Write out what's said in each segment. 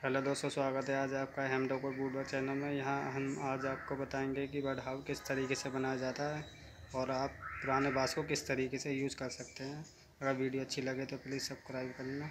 Hello दोस्तों, स्वागत है आज आपका हम डॉक्टर बूडवा चैनल में। यहाँ हम आज आपको बताएंगे कि बर्ड हाउस किस तरीके से बनाया जाता है और आप पुराने बांस को किस तरीके से यूज़ कर सकते हैं। अगर वीडियो अच्छी लगे तो प्लीज़ सब्सक्राइब करना।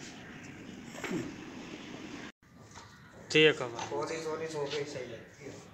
ठीक है। बहुत ही सही लगती है।